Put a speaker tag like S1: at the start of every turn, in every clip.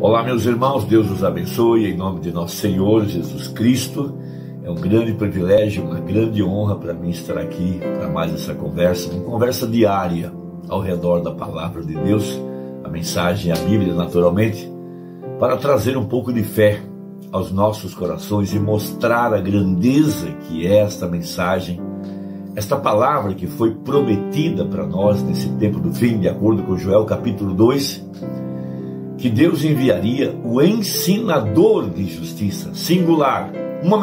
S1: Olá, meus irmãos, Deus os abençoe em nome de nosso Senhor Jesus Cristo. É um grande privilégio, uma grande honra para mim estar aqui para mais essa conversa, uma conversa diária ao redor da palavra de Deus, a mensagem, a Bíblia naturalmente, para trazer um pouco de fé aos nossos corações e mostrar a grandeza que é esta mensagem, esta palavra que foi prometida para nós nesse tempo do fim, de acordo com Joel capítulo 2, que Deus enviaria o ensinador de justiça, singular, uma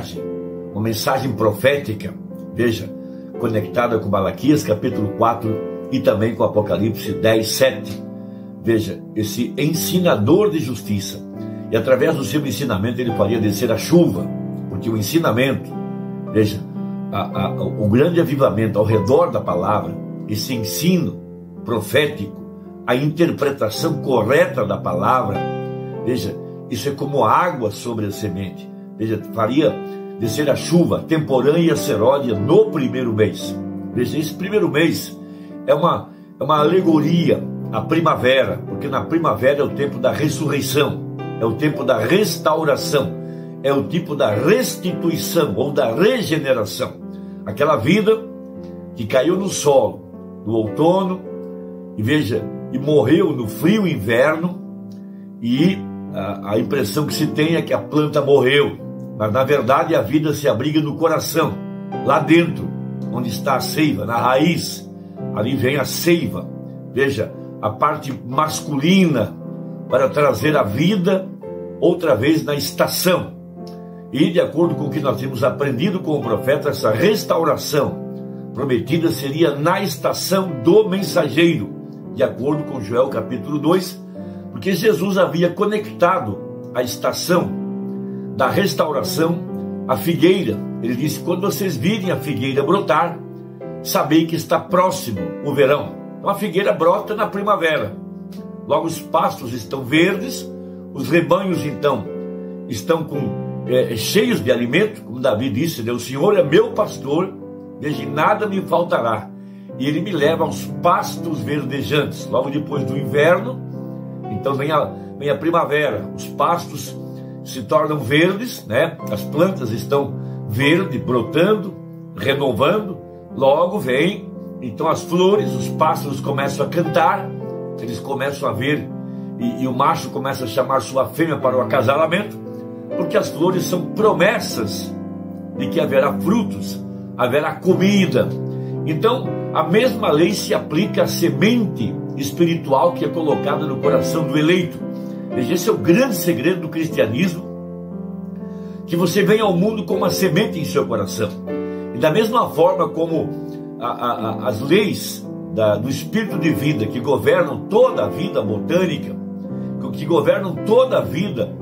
S1: mensagem profética, veja, conectada com Malaquias capítulo 4 e também com Apocalipse 10, 7. Veja, esse ensinador de justiça, e através do seu ensinamento ele faria descer a chuva, porque o ensinamento, veja, o grande avivamento ao redor da palavra, esse ensino profético, a interpretação correta da palavra, veja, isso é como água sobre a semente, veja, faria descer a chuva temporânea e seródia no primeiro mês. Veja, esse primeiro mês é uma alegoria à primavera, porque na primavera é o tempo da ressurreição, é o tempo da restauração, é o tipo da restituição ou da regeneração. Aquela vida que caiu no solo, no outono, e veja, e morreu no frio inverno, e a impressão que se tem é que a planta morreu, mas na verdade a vida se abriga no coração, lá dentro, onde está a seiva, na raiz, ali vem a seiva, veja, a parte masculina, para trazer a vida outra vez na estação. E de acordo com o que nós temos aprendido com o profeta, essa restauração prometida seria na estação do mensageiro, de acordo com Joel capítulo 2, porque Jesus havia conectado a estação da restauração à figueira. Ele disse: quando vocês virem a figueira brotar, sabei que está próximo o verão. Então a figueira brota na primavera, logo os pastos estão verdes, os rebanhos então estão cheios de alimento, como Davi disse, né? O Senhor é meu pastor, desde nada me faltará, e Ele me leva aos pastos verdejantes. Logo depois do inverno, então vem a primavera, os pastos se tornam verdes, né? As plantas estão verdes, brotando, renovando, logo vem então as flores, os pássaros começam a cantar, eles começam a ver, e o macho começa a chamar sua fêmea para o acasalamento, porque as flores são promessas de que haverá frutos, haverá comida. Então, a mesma lei se aplica à semente espiritual que é colocada no coração do eleito. Veja, esse é o grande segredo do cristianismo, que você vem ao mundo com uma semente em seu coração. E da mesma forma como as leis do espírito de vida que governam toda a vida botânica, que governam toda a vida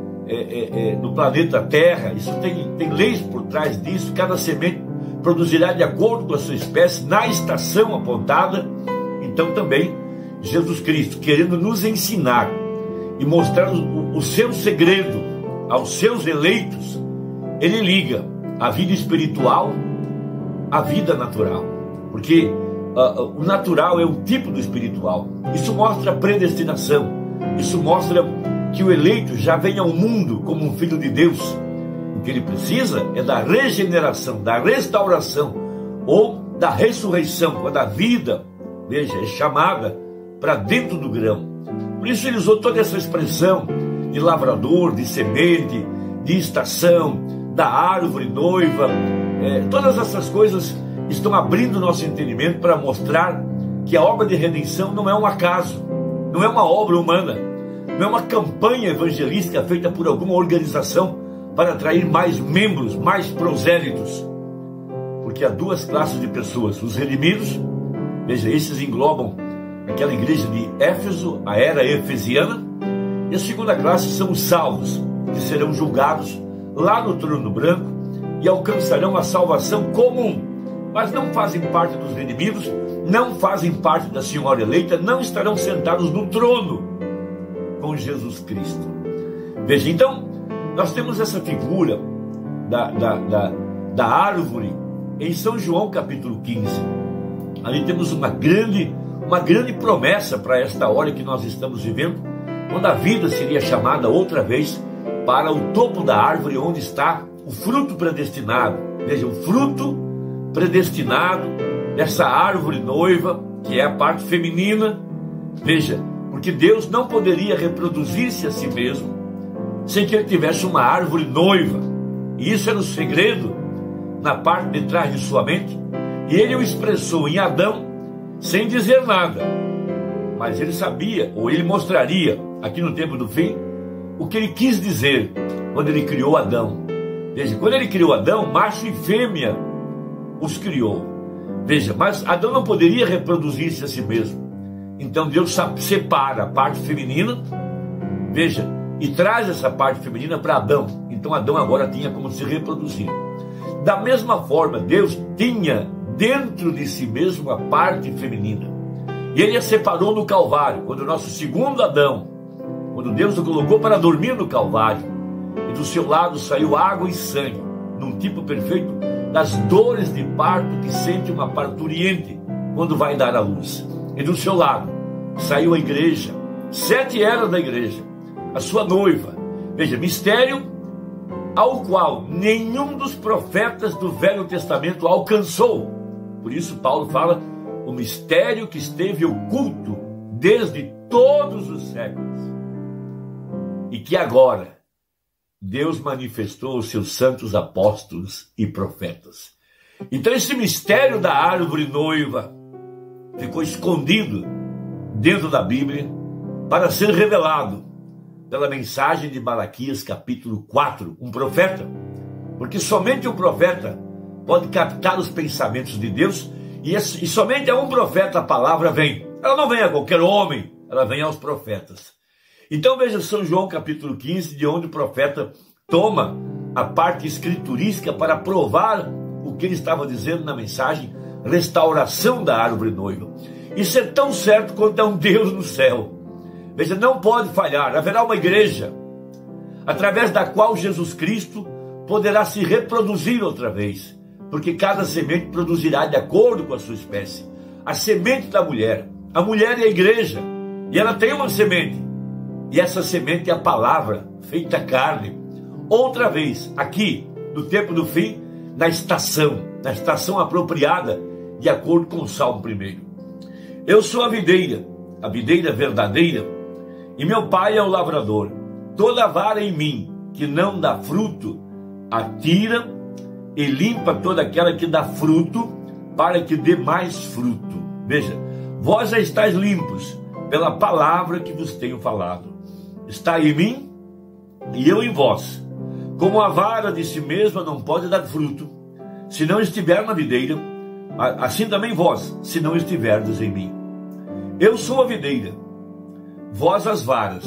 S1: no planeta Terra, isso tem leis por trás disso. Cada semente produzirá de acordo com a sua espécie, na estação apontada. Então também Jesus Cristo, querendo nos ensinar e mostrar o seu segredo aos seus eleitos, Ele liga a vida espiritual à vida natural, porque o natural é um tipo do espiritual. Isso mostra a predestinação, isso mostra que o eleito já vem ao mundo como um filho de Deus. O que ele precisa é da regeneração, da restauração ou da ressurreição, quando a vida, veja, é chamada para dentro do grão. Por isso ele usou toda essa expressão de lavrador, de semente, de estação, da árvore noiva. Todas essas coisas estão abrindo nosso entendimento para mostrar que a obra de redenção não é um acaso, não é uma obra humana, não é uma campanha evangelística feita por alguma organização para atrair mais membros, mais prosélitos. Porque há duas classes de pessoas: os redimidos, veja, esses englobam aquela igreja de Éfeso, a era efesiana, e a segunda classe são os salvos, que serão julgados lá no trono branco e alcançarão a salvação comum, mas não fazem parte dos redimidos, não fazem parte da senhora eleita, não estarão sentados no trono com Jesus Cristo. Veja, então, nós temos essa figura da árvore em São João capítulo 15. Ali temos uma grande promessa para esta hora que nós estamos vivendo, quando a vida seria chamada outra vez para o topo da árvore onde está o fruto predestinado. Veja, o fruto predestinado dessa árvore noiva, que é a parte feminina. Veja, porque Deus não poderia reproduzir-se a si mesmo sem que ele tivesse uma árvore noiva. E isso era o segredo na parte de trás de sua mente. E ele o expressou em Adão sem dizer nada. Mas ele sabia, ou ele mostraria aqui no tempo do fim, o que ele quis dizer quando ele criou Adão. Veja, quando ele criou Adão, macho e fêmea os criou. Veja, mas Adão não poderia reproduzir-se a si mesmo. Então Deus separa a parte feminina, veja, e traz essa parte feminina para Adão. Então Adão agora tinha como se reproduzir. Da mesma forma, Deus tinha dentro de si mesmo a parte feminina. E ele a separou no Calvário, quando o nosso segundo Adão, quando Deus o colocou para dormir no Calvário, e do seu lado saiu água e sangue, num tipo perfeito das dores de parto que sente uma parturiente quando vai dar à luz. E do seu lado saiu a igreja, 7 eras da igreja, a sua noiva. Veja, mistério ao qual nenhum dos profetas do Velho Testamento alcançou. Por isso Paulo fala, o mistério que esteve oculto desde todos os séculos, e que agora Deus manifestou aos seus santos apóstolos e profetas. Então esse mistério da árvore noiva ficou escondido dentro da Bíblia para ser revelado pela mensagem de Malaquias capítulo 4, um profeta, porque somente um profeta pode captar os pensamentos de Deus, e somente a um profeta a palavra vem. Ela não vem a qualquer homem, ela vem aos profetas. Então veja São João capítulo 15, de onde o profeta toma a parte escriturística para provar o que ele estava dizendo na mensagem, restauração da árvore noiva. Isso é tão certo quanto é um Deus no céu. Veja, não pode falhar. Haverá uma igreja através da qual Jesus Cristo poderá se reproduzir outra vez, porque cada semente produzirá de acordo com a sua espécie. A semente da mulher, a mulher é a igreja, e ela tem uma semente, e essa semente é a palavra feita carne, outra vez, aqui, no tempo do fim, na estação apropriada, de acordo com o Salmo 1. Eu sou a videira verdadeira, e meu pai é o lavrador. Toda vara em mim que não dá fruto, atira e limpa toda aquela que dá fruto, para que dê mais fruto. Veja, vós já estáis limpos pela palavra que vos tenho falado. Está em mim e eu em vós. Como a vara de si mesma não pode dar fruto se não estiver na videira, assim também vós, se não estiverdes em mim. Eu sou a videira, vós as varas.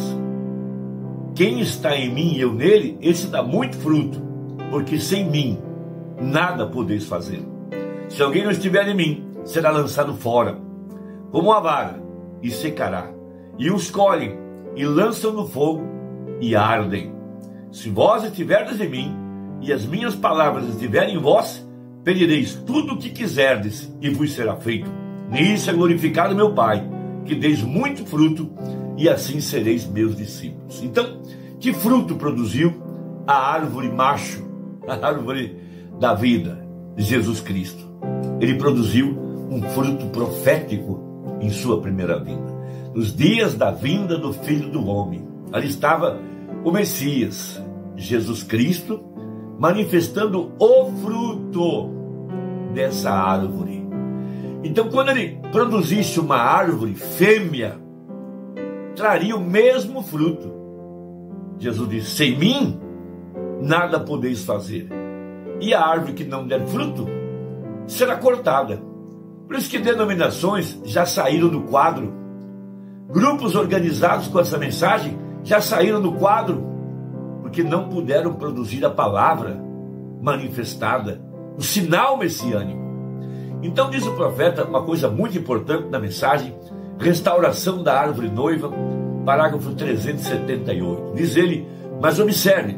S1: Quem está em mim e eu nele, esse dá muito fruto, porque sem mim nada podeis fazer. Se alguém não estiver em mim, será lançado fora, como a vara, e secará. E os colhem, e lançam no fogo, e ardem. Se vós estiverdes em mim, e as minhas palavras estiverem em vós, pedireis tudo o que quiserdes, e vos será feito. Nisso é glorificado meu Pai, que deis muito fruto, e assim sereis meus discípulos. Então, que fruto produziu a árvore macho, a árvore da vida de Jesus Cristo? Ele produziu um fruto profético em sua primeira vinda. Nos dias da vinda do Filho do Homem, ali estava o Messias, Jesus Cristo, manifestando o fruto dessa árvore. Então, quando ele produzisse uma árvore fêmea, traria o mesmo fruto. Jesus disse, sem mim, nada podeis fazer. E a árvore que não der fruto, será cortada. Por isso que denominações já saíram do quadro. Grupos organizados com essa mensagem já saíram do quadro, porque não puderam produzir a palavra manifestada, o sinal messiânico. Então diz o profeta uma coisa muito importante na mensagem, restauração da árvore noiva, parágrafo 378. Diz ele, mas observe,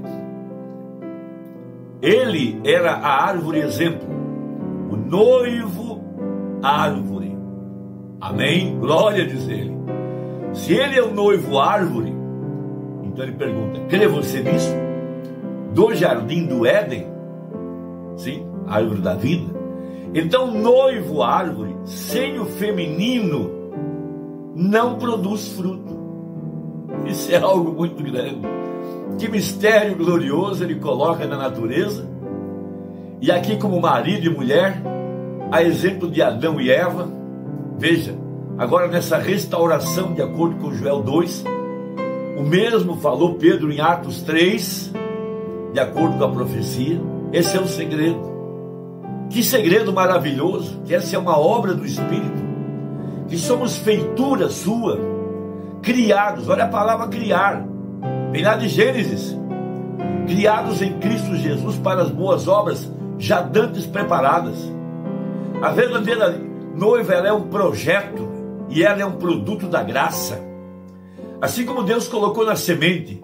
S1: ele era a árvore exemplo, o noivo árvore. Amém? Glória, diz ele. Se ele é o noivo árvore, Então ele pergunta: crê você nisso? Do jardim do Éden? Sim, a árvore da vida. Então, noivo, árvore, sem o feminino, não produz fruto. Isso é algo muito grande. Que mistério glorioso ele coloca na natureza. E aqui, como marido e mulher, a exemplo de Adão e Eva, veja, agora nessa restauração, de acordo com Joel 2, o mesmo falou Pedro em Atos 3, de acordo com a profecia. Esse é o segredo. Que segredo maravilhoso, que essa é uma obra do Espírito, que somos feitura sua, criados, olha a palavra criar, vem lá de Gênesis, criados em Cristo Jesus para as boas obras, já dantes preparadas. A verdadeira noiva, ela é um projeto, e ela é um produto da graça. Assim como Deus colocou na semente,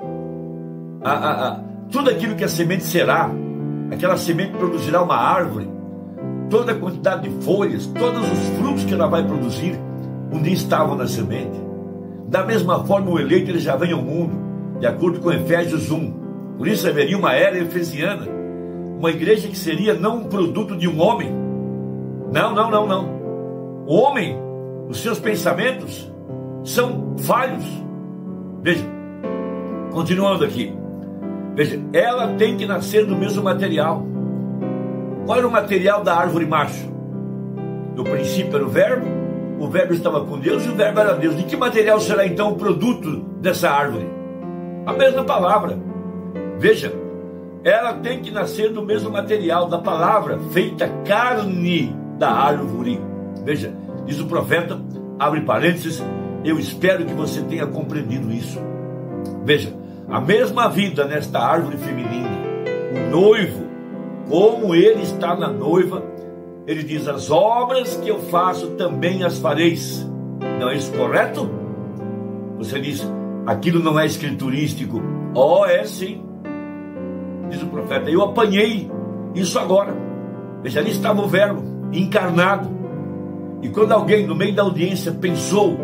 S1: tudo aquilo que a semente será, aquela semente produzirá uma árvore, toda a quantidade de folhas, todos os frutos que ela vai produzir, um dia estavam na semente. Da mesma forma, o eleito ele já vem ao mundo, de acordo com Efésios 1. Por isso haveria uma era efesiana, uma igreja que seria não um produto de um homem. Não. O homem, os seus pensamentos são falhos. Veja, continuando aqui. Veja, ela tem que nascer do mesmo material. Qual era o material da árvore macho? No princípio era o verbo estava com Deus e o verbo era Deus. De que material será então o produto dessa árvore? A mesma palavra. Veja, ela tem que nascer do mesmo material da palavra, feita carne da árvore. Veja, diz o profeta, abre parênteses, eu espero que você tenha compreendido isso. Veja, a mesma vida nesta árvore feminina, o noivo, como ele está na noiva, ele diz: as obras que eu faço também as fareis. Não é isso correto? Você diz: aquilo não é escriturístico. Oh, é sim. Diz o profeta: eu apanhei isso agora. Veja, ali estava o verbo encarnado. E quando alguém no meio da audiência pensou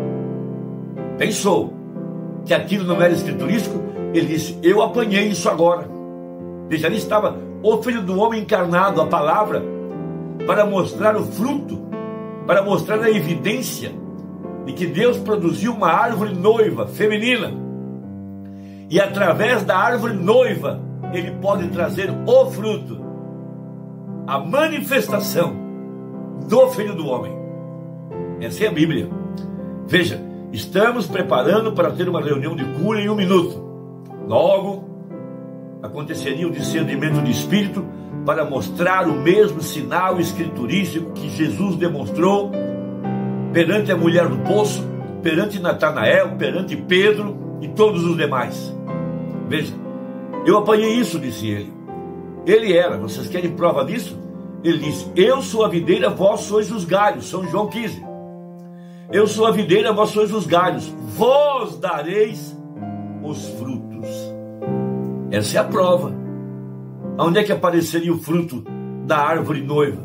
S1: que aquilo não era escriturístico, ele disse: eu apanhei isso agora. Veja, ali estava o Filho do Homem encarnado, a palavra, para mostrar o fruto, para mostrar a evidência de que Deus produziu uma árvore noiva, feminina. E através da árvore noiva, ele pode trazer o fruto, a manifestação do Filho do Homem. Essa é a Bíblia. Veja, estamos preparando para ter uma reunião de cura em 1 minuto. Logo, aconteceria o discernimento de espírito para mostrar o mesmo sinal escriturístico que Jesus demonstrou perante a mulher do poço, perante Natanael, perante Pedro e todos os demais. Veja, eu apanhei isso, disse ele. Ele era, vocês querem prova disso? Ele disse: eu sou a videira, vós sois os galhos. São João 15. Eu sou a videira, vós sois os galhos. Vós dareis os frutos. Essa é a prova. Onde é que apareceria o fruto da árvore noiva?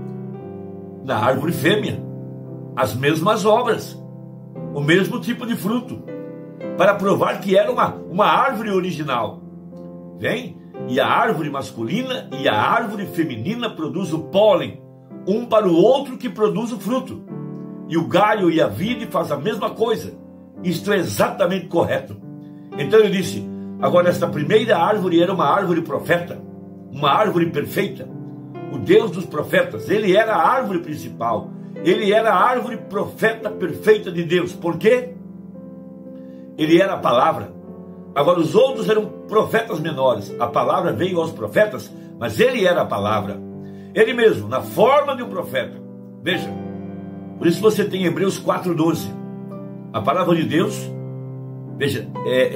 S1: Na árvore fêmea. As mesmas obras, o mesmo tipo de fruto, para provar que era uma árvore original. Vem, e a árvore masculina e a árvore feminina produz o pólen, um para o outro que produz o fruto. E o galho e a vide faz a mesma coisa. Isto é exatamente correto. Então ele disse: agora esta primeira árvore era uma árvore profeta, uma árvore perfeita. O Deus dos profetas, ele era a árvore principal. Ele era a árvore profeta perfeita de Deus. Por quê? Ele era a palavra. Agora os outros eram profetas menores. A palavra veio aos profetas, mas ele era a palavra. Ele mesmo, na forma de um profeta. Veja, por isso você tem Hebreus 4:12. A palavra de Deus, veja,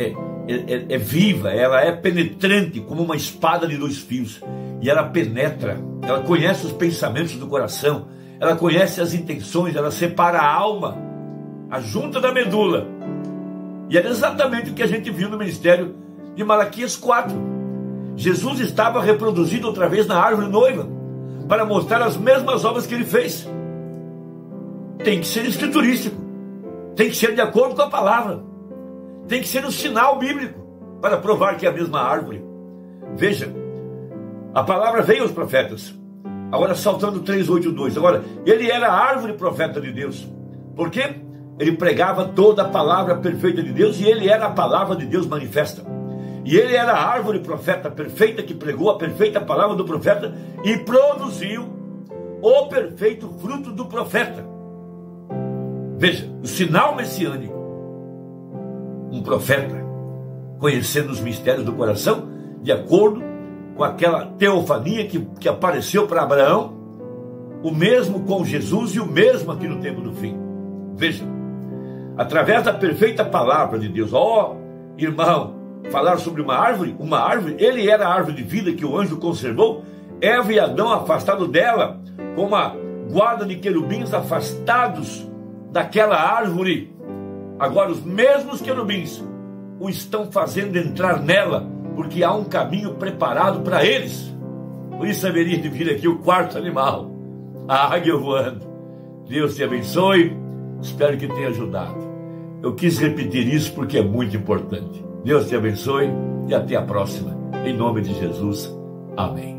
S1: é viva, ela é penetrante como uma espada de 2 fios. E ela penetra, ela conhece os pensamentos do coração, ela conhece as intenções, ela separa a alma, a junta da medula. E era exatamente o que a gente viu no ministério de Malaquias 4. Jesus estava reproduzido outra vez na árvore noiva, para mostrar as mesmas obras que ele fez. Tem que ser escriturístico, tem que ser de acordo com a palavra, tem que ser um sinal bíblico. para provar que é a mesma árvore. Veja, a palavra veio aos profetas. Agora saltando 3:8:2. Agora, ele era a árvore profeta de Deus. Por quê? Ele pregava toda a palavra perfeita de Deus e ele era a palavra de Deus manifesta. E ele era a árvore profeta perfeita que pregou a perfeita palavra do profeta e produziu o perfeito fruto do profeta. Veja, o sinal messiânico. Um profeta, conhecendo os mistérios do coração, de acordo com aquela teofania que apareceu para Abraão, o mesmo com Jesus e o mesmo aqui no tempo do fim. Veja, através da perfeita palavra de Deus, irmão, falar sobre uma árvore, ele era a árvore de vida que o anjo conservou, Eva e Adão afastados dela, como a guarda de querubins afastados daquela árvore. Agora os mesmos querubins o estão fazendo entrar nela, porque há um caminho preparado para eles. Por isso haveria de vir aqui o quarto animal, a águia voando. Deus te abençoe, espero que tenha ajudado. Eu quis repetir isso porque é muito importante. Deus te abençoe e até a próxima. Em nome de Jesus, amém.